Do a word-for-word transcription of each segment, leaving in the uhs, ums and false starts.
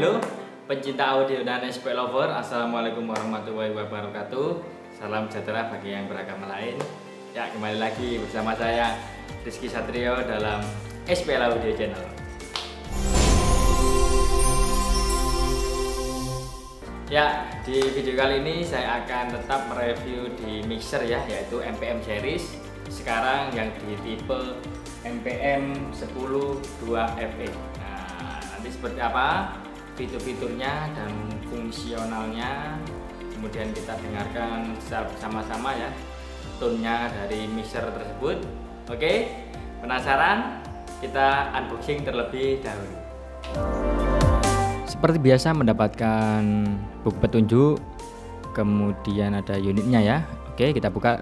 halo pencinta audio dan S P lover, assalamualaikum warahmatullahi wabarakatuh. Salam sejahtera bagi yang beragama lain. Ya, kembali lagi bersama saya Rizky Satrio dalam S P L Audio Channel. Ya, di video kali ini saya akan tetap mereview di mixer ya, yaitu M P M series. Sekarang yang di tipe M P M sepuluh dua F E. Nah, nanti seperti apa fitur-fiturnya dan fungsionalnya, kemudian kita dengarkan secara bersama-sama ya tone-nya dari mixer tersebut. Oke, penasaran? Kita unboxing terlebih dahulu. Seperti biasa mendapatkan buku petunjuk, kemudian ada unitnya ya. Oke, kita buka.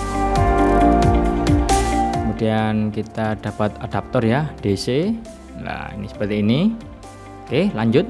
Kemudian kita dapat adaptor ya, D C. Nah, ini seperti ini. Oke, lanjut.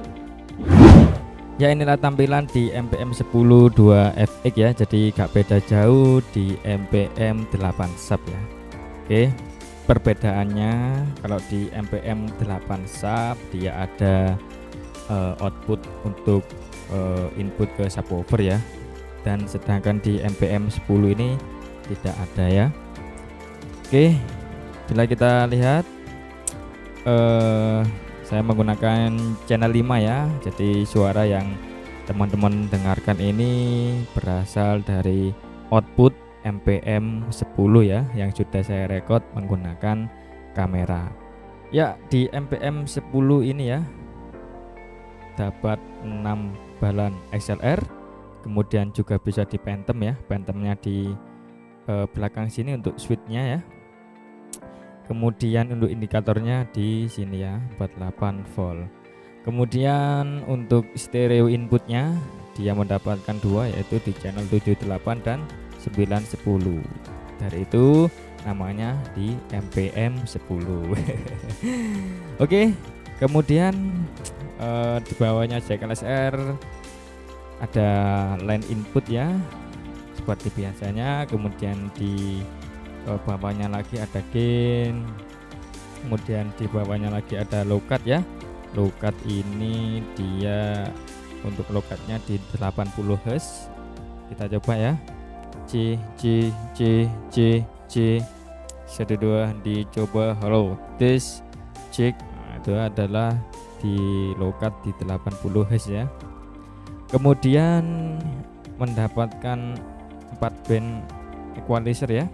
Ya, inilah tampilan di M P M sepuluh dua F X ya. Jadi gak beda jauh di M P M delapan sub ya. Oke, perbedaannya kalau di M P M delapan sub dia ada uh, output untuk uh, input ke subwoofer ya. Dan sedangkan di M P M sepuluh ini tidak ada ya. Oke, bila kita lihat uh, saya menggunakan channel lima ya. Jadi suara yang teman-teman dengarkan ini berasal dari output M P M sepuluh ya, yang sudah saya record menggunakan kamera. Ya, di M P M sepuluh ini ya dapat enam balan X L R. Kemudian juga bisa di phantom ya. Phantomnya di eh, belakang sini untuk switchnya ya. Kemudian untuk indikatornya di sini ya, empat puluh delapan volt. Kemudian untuk stereo inputnya dia mendapatkan dua, yaitu di channel tujuh puluh delapan dan sembilan sepuluh. Dari itu namanya di M P M sepuluh. Oke, kemudian eh, di bawahnya jack L S R, ada line input ya seperti biasanya. Kemudian di bawahnya lagi ada gain, kemudian di bawahnya lagi ada low cut ya. Low cut ini dia untuk low cutnya di delapan puluh hertz. Kita coba ya, C C C C C satu dua dicoba halo tes cek. Nah, itu adalah di low cut di delapan puluh hertz ya. Kemudian mendapatkan empat band equalizer ya.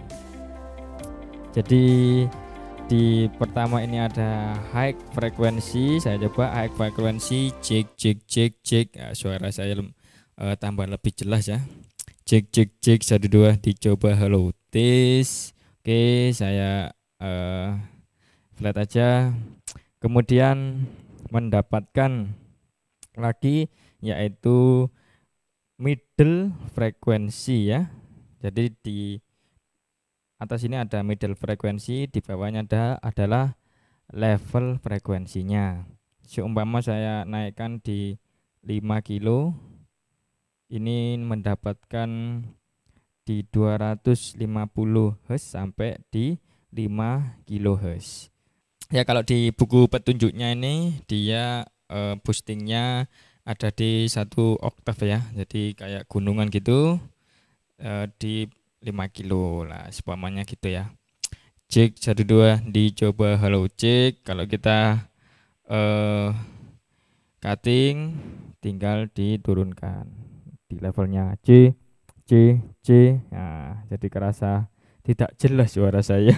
Jadi di pertama ini ada high frekuensi. Saya coba high frekuensi, cek cek cek cek. Nah, suara saya uh, tambah lebih jelas ya. Cek cek cek satu dua dicoba halo tes. Oke, saya uh, flat aja. Kemudian mendapatkan lagi yaitu middle frekuensi ya. Jadi di atas ini ada middle frekuensi, di bawahnya ada adalah level frekuensinya. Seumpama saya naikkan di lima kilo, ini mendapatkan di dua ratus lima puluh hertz sampai di lima kilohertz. Ya, kalau di buku petunjuknya ini dia eh, boostingnya ada di satu oktav ya. Jadi kayak gunungan gitu eh, di lima kilo lah, sepamanya gitu ya. Cek satu dua dicoba halo cek. Kalau kita eh, cutting tinggal diturunkan di levelnya C C C. Nah, jadi kerasa tidak jelas suara saya.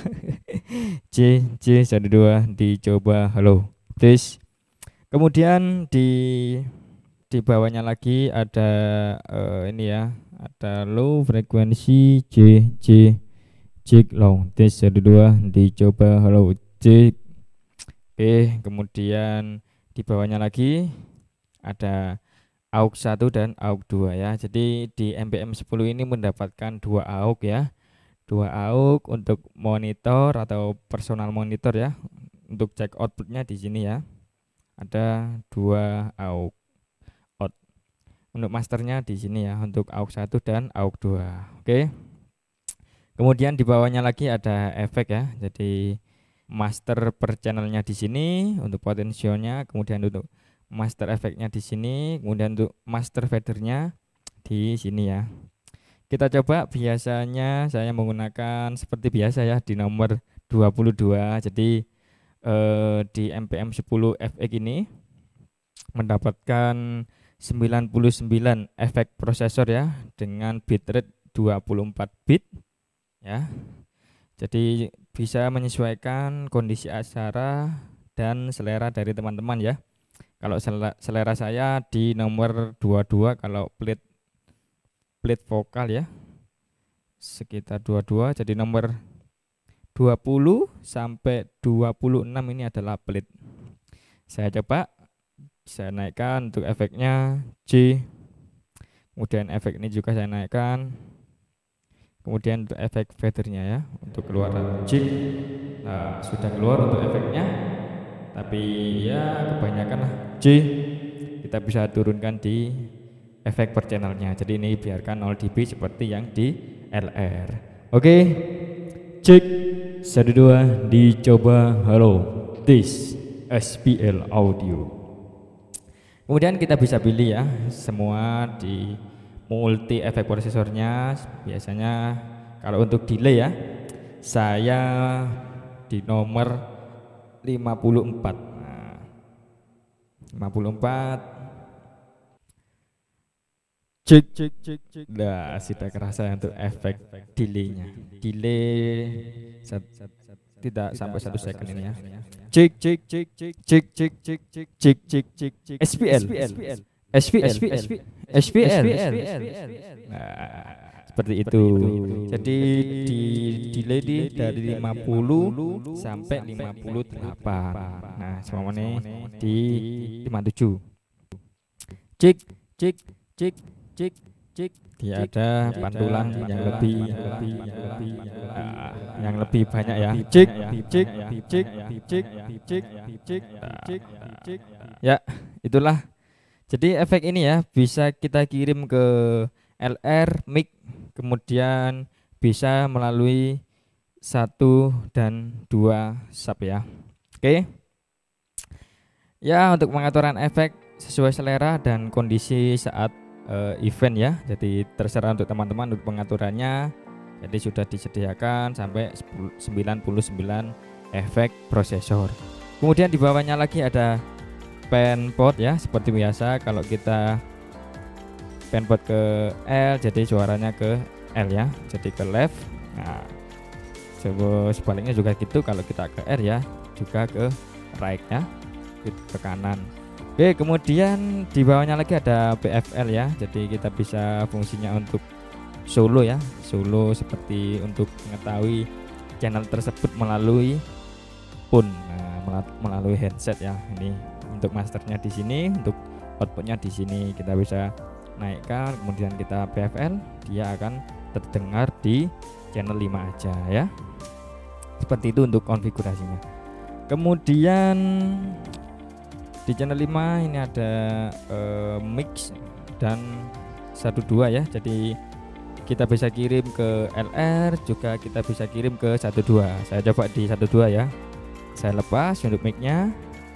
C C satu dua dicoba halo tes. Kemudian di di bawahnya lagi ada eh, ini ya, ada low frekuensi C C cek low tes satu dua dicoba halo cek. Oke, kemudian di bawahnya lagi ada aux satu dan aux dua ya. Jadi di M P M sepuluh ini mendapatkan dua aux ya. Dua aux untuk monitor atau personal monitor ya. Untuk cek outputnya di sini ya. Ada dua aux. Untuk masternya di sini ya, untuk aux satu dan aux dua. Oke. Kemudian di bawahnya lagi ada efek ya. Jadi master per channelnya di sini untuk potensionya, kemudian untuk master efeknya di sini, kemudian untuk master fadernya di sini ya. Kita coba, biasanya saya menggunakan seperti biasa ya di nomor dua puluh dua. Jadi eh, di M P M sepuluh F X ini mendapatkan sembilan puluh sembilan efek prosesor ya dengan bitrate dua puluh empat bit ya. Jadi bisa menyesuaikan kondisi acara dan selera dari teman-teman ya. Kalau selera saya di nomor dua puluh dua, kalau plate plate vokal ya sekitar dua puluh dua, jadi nomor dua puluh sampai dua puluh enam ini adalah plate. Saya coba, saya naikkan untuk efeknya J, kemudian efek ini juga saya naikkan, kemudian untuk efek fadernya ya untuk keluar J. Nah, sudah keluar untuk efeknya, tapi ya kebanyakan lah J kita bisa turunkan di efek per channelnya. Jadi ini biarkan nol dB seperti yang di L R. Oke, cek satu dua, dicoba. Halo, this S P L audio. Kemudian kita bisa pilih ya semua di multi efek prosesornya. Biasanya kalau untuk delay ya saya di nomor lima puluh empat. Nah, lima puluh empat. Cek cek cek cek. Nah, sudah kerasa untuk efek delaynya. Delay sat, sat, sat, tidak sampai satu second ini ya. Cek cek cek cek cek cek cek cek cek cek cek cek. S P L S P L S P L S P L. Nah, seperti itu. Jadi di delay di dari lima puluh sampai lima puluh delapan. Nah, semuanya di lima puluh tujuh. Cek cek cek cek cek. Dia ada pantulan yang lebih yang lebih banyak ya. Cek cek cek cek cek cek cek. Ya, itulah. Jadi efek ini ya bisa kita kirim ke L R, mic, kemudian bisa melalui satu dan dua sub ya. Oke. Ya, untuk pengaturan efek sesuai selera dan kondisi saat uh, event ya. Jadi terserah untuk teman-teman untuk pengaturannya. Jadi sudah disediakan sampai sembilan puluh sembilan efek prosesor. Kemudian di bawahnya lagi ada pen port ya, seperti biasa. Kalau kita pen port ke L, jadi suaranya ke L ya, jadi ke left. Nah, sebaliknya juga gitu. Kalau kita ke R ya, juga ke right ya, ke kanan. Oke, kemudian di bawahnya lagi ada B F L ya. Jadi kita bisa fungsinya untuk solo ya, solo seperti untuk mengetahui channel tersebut melalui phone, nah, melalui headset ya. Ini untuk masternya di sini, untuk outputnya di sini. Kita bisa naikkan, kemudian kita B F L, dia akan terdengar di channel lima aja ya. Seperti itu untuk konfigurasinya. Kemudian di channel lima ini ada uh, mix dan satu dua ya. Jadi kita bisa kirim ke L R, juga kita bisa kirim ke satu dua. Saya coba di satu dua ya. Saya lepas untuk mic-nya.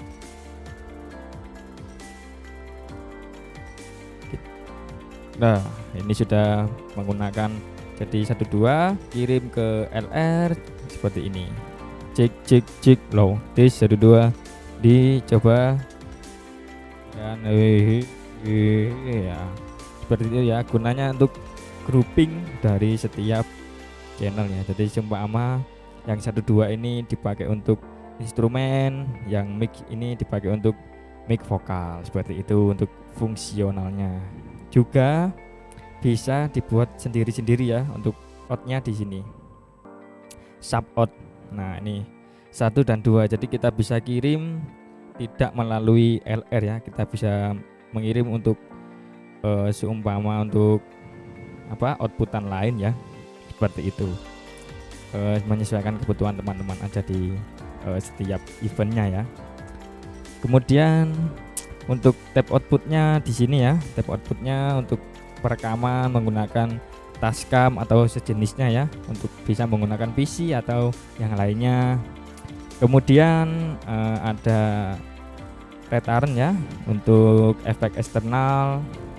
Nah, ini sudah menggunakan jadi satu dua, kirim ke L R seperti ini. Cek cek cek low tes satu dua, dicoba dan eh, eh, ya seperti itu ya. Gunanya untuk grouping dari setiap channelnya. Jadi seumpama yang satu dua ini dipakai untuk instrumen, yang mic ini dipakai untuk mic vokal, seperti itu untuk fungsionalnya. Juga bisa dibuat sendiri-sendiri ya untuk outnya di sini. Sub out. Nah, ini satu dan dua. Jadi kita bisa kirim tidak melalui L R ya. Kita bisa mengirim untuk uh, seumpama untuk apa outputan lain ya. Seperti itu. Uh, menyesuaikan kebutuhan teman-teman aja di uh, setiap eventnya ya. Kemudian untuk tab outputnya di sini ya, tab outputnya untuk perekaman menggunakan Tascam atau sejenisnya ya, untuk bisa menggunakan P C atau yang lainnya. Kemudian uh, ada return ya untuk efek eksternal.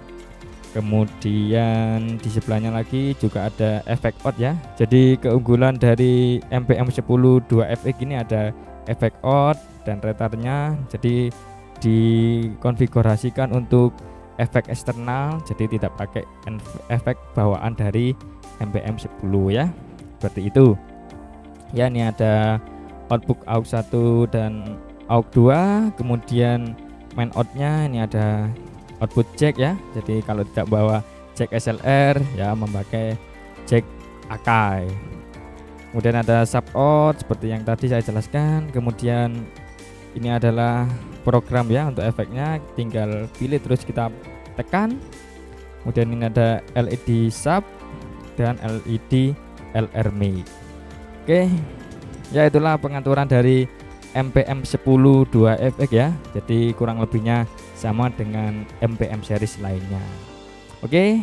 Kemudian di sebelahnya lagi juga ada efek out ya. Jadi keunggulan dari M P M sepuluh dua F X ini ada efek out dan returnnya. Jadi dikonfigurasikan untuk efek eksternal, jadi tidak pakai efek bawaan dari M P M sepuluh ya. Seperti itu. Ya, ini ada output A U X satu dan A U X dua, kemudian main outnya ini ada output jack ya. Jadi kalau tidak bawa jack S L R ya memakai jack Akai. Kemudian ada sub out seperti yang tadi saya jelaskan. Kemudian ini adalah program ya untuk efeknya, tinggal pilih terus kita tekan. Kemudian ini ada L E D sub dan L E D L R mic. Oke. Ya, itulah pengaturan dari M P M sepuluh dua F X ya. Jadi kurang lebihnya sama dengan M P M series lainnya. Oke.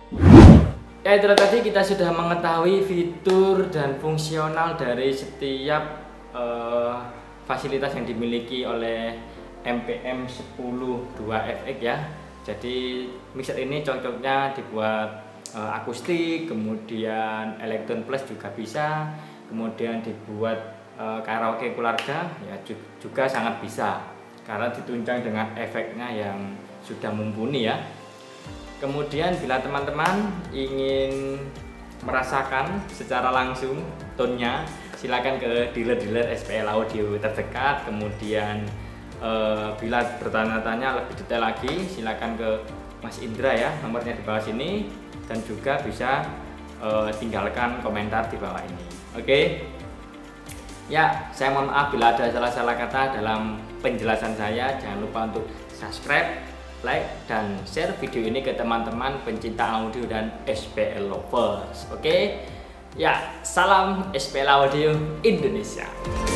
Ya, itulah tadi kita sudah mengetahui fitur dan fungsional dari setiap uh, fasilitas yang dimiliki oleh M P M sepuluh dua F X ya. Jadi mixer ini cocoknya dibuat uh, akustik, kemudian Elektron Plus juga bisa, kemudian dibuat uh, karaoke keluarga ya juga sangat bisa karena ditunjang dengan efeknya yang sudah mumpuni ya. Kemudian bila teman-teman ingin merasakan secara langsung tonnya, silakan ke dealer-dealer S P L Audio terdekat. Kemudian eh, bila bertanya-tanya lebih detail lagi, silakan ke Mas Indra ya, nomornya di bawah sini, dan juga bisa eh, tinggalkan komentar di bawah ini. Oke. Ya, saya mohon maaf bila ada salah-salah kata dalam penjelasan saya. Jangan lupa untuk subscribe, like, dan share video ini ke teman-teman pencinta audio dan S P L lovers. Oke. Ya, salam S P L Audio Indonesia.